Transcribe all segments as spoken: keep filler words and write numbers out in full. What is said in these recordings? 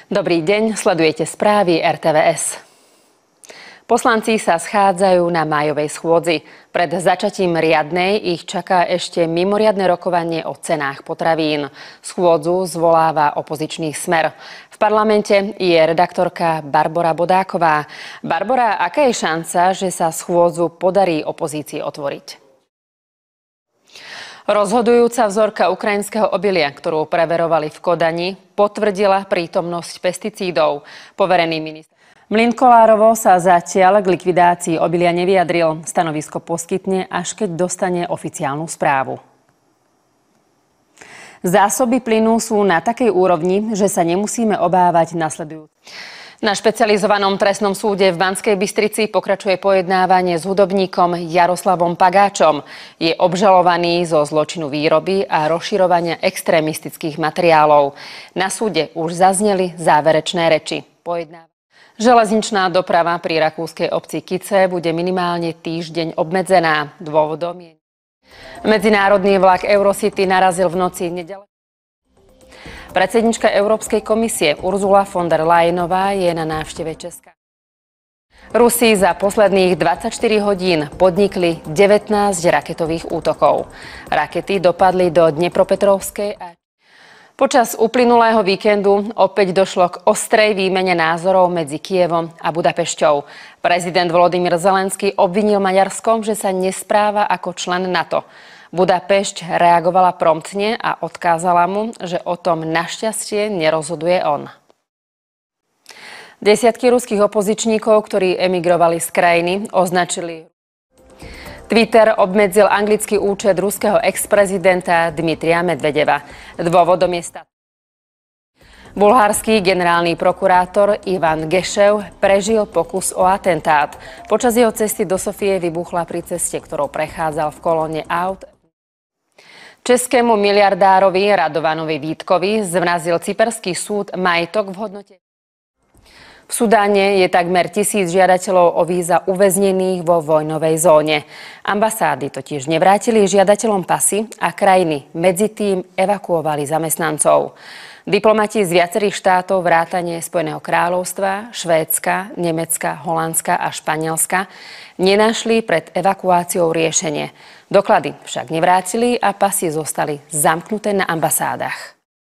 Dobrý deň, sledujete správy er té vé es. Poslanci sa schádzajú na májovej schôdzi. Pred začatím riadnej ich čaká ešte mimoriadne rokovanie o cenách potravín. Schôdzu zvoláva opozičný Smer. V parlamente je redaktorka Barbora Bodáková. Barbora, aká je šanca, že sa schôdzu podarí opozícii otvoriť? Rozhodujúca vzorka ukrajinského obilia, ktorú preverovali v Kodani, potvrdila prítomnosť pesticídov. Poverený minister Mlyn Kolárovo sa zatiaľ k likvidácii obilia nevyjadril. Stanovisko poskytne, až keď dostane oficiálnu správu. Zásoby plynu sú na takej úrovni, že sa nemusíme obávať nasledujúce. Na špecializovanom trestnom súde v Banskej Bystrici pokračuje pojednávanie s hudobníkom Jaroslavom Pagáčom. Je obžalovaný zo zločinu výroby a rozširovania extrémistických materiálov. Na súde už zazneli záverečné reči. Pojednávanie. Železničná doprava pri rakúskej obci Kice bude minimálne týždeň obmedzená. Dôvodom je medzinárodný vlak Eurocity narazil v noci nedeľa. Predsednička Európskej komisie Ursula von der Leyenová je na návšteve Česka. Rusi za posledných dvadsaťštyri hodín podnikli devätnásť raketových útokov. Rakety dopadli do Dnepropetrovskej a počas uplynulého víkendu opäť došlo k ostrej výmene názorov medzi Kyjevom a Budapešťou. Prezident Volodymyr Zelenský obvinil Maďarsko, že sa nespráva ako člen NATO. Budapešť reagovala promptne a odkázala mu, že o tom našťastie nerozhoduje on. Desiatky ruských opozičníkov, ktorí emigrovali z krajiny, označili. Twitter obmedzil anglický účet ruského ex-prezidenta Dmitrija Medvedeva. Dôvodom je stat. Bulharský generálny prokurátor Ivan Gešev prežil pokus o atentát. Počas jeho cesty do Sofie vybuchla pri ceste, ktorou prechádzal v kolóne aut. Českému miliardárovi Radovanovi Vítkovi zmrazil cyperský súd majetok v hodnote. V Sudáne je takmer tisíc žiadateľov o víza uväznených vo vojnovej zóne. Ambasády totiž nevrátili žiadateľom pasy a krajiny medzi tým evakuovali zamestnancov. Diplomati z viacerých štátov vrátane Spojeného kráľovstva, Švédska, Nemecka, Holandska a Španielska nenašli pred evakuáciou riešenie. Doklady však nevrátili a pasy zostali zamknuté na ambasádach.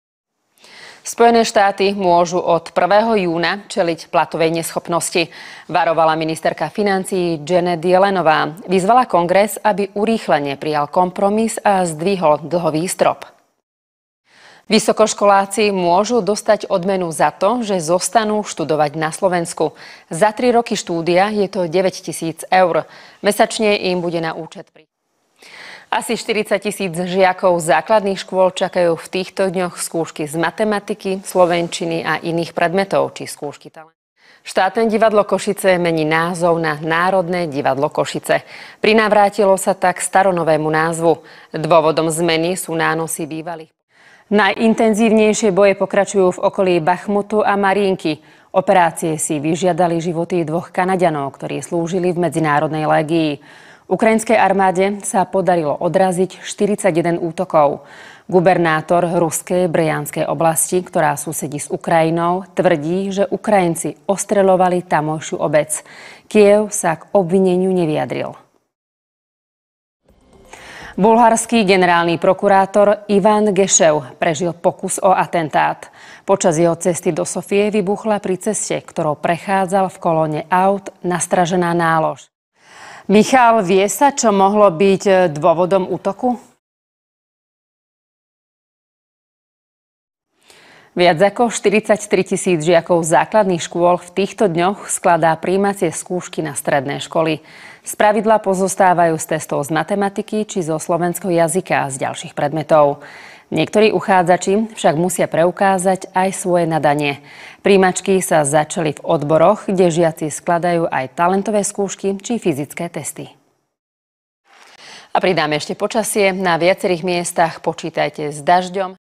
Spojené štáty môžu od prvého júna čeliť platovej neschopnosti. Varovala ministerka financií Janet Yellenová. Vyzvala kongres, aby urýchlene prijal kompromis a zdvihol dlhový strop. Vysokoškoláci môžu dostať odmenu za to, že zostanú študovať na Slovensku. Za tri roky štúdia je to deväťtisíc eur. Mesačne im bude na účet pri. Asi štyridsať tisíc žiakov základných škôl čakajú v týchto dňoch skúšky z matematiky, slovenčiny a iných predmetov, či skúšky talent. Štátne divadlo Košice mení názov na Národné divadlo Košice. Prinavrátilo sa tak staronovému názvu. Dôvodom zmeny sú nánosy bývalých. Najintenzívnejšie boje pokračujú v okolí Bachmutu a Mariinky. Operácie si vyžiadali životy dvoch Kanaďanov, ktorí slúžili v medzinárodnej légii. Ukrajinskej armáde sa podarilo odraziť štyridsaťjeden útokov. Gubernátor ruskej Brjanskej oblasti, ktorá susedí s Ukrajinou, tvrdí, že Ukrajinci ostreľovali tamojšiu obec. Kyjev sa k obvineniu nevyjadril. Bulharský generálny prokurátor Ivan Gešev prežil pokus o atentát. Počas jeho cesty do Sofie vybuchla pri ceste, ktorou prechádzal v kolóne aut, nastražená nálož. Michal, vie sa, čo mohlo byť dôvodom útoku? Viac ako štyridsaťtri tisíc žiakov základných škôl v týchto dňoch skladá prijímacie skúšky na stredné školy. Spravidla pozostávajú z testov z matematiky či zo slovenského jazyka a z ďalších predmetov. Niektorí uchádzači však musia preukázať aj svoje nadanie. Prijímačky sa začali v odboroch, kde žiaci skladajú aj talentové skúšky či fyzické testy. A pridáme ešte počasie. Na viacerých miestach počítajte s dažďom.